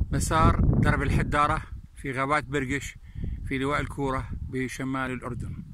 مسار درب الحدارة في غابات برقش في لواء الكورة بشمال الأردن.